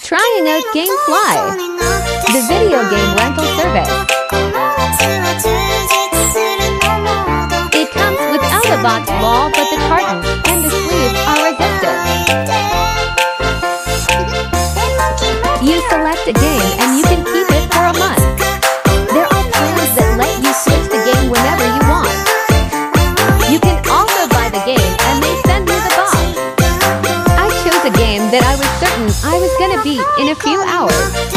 Trying out GameFly, the video game rental service. It comes without a box wall, but the carton and the sleeve are resistive. You select a game and you can keep it for a month. There are plans that let you switch the game whenever you want. You can also buy the game and they send you the box. I chose a game that I was certain I was gonna beat in a few hours.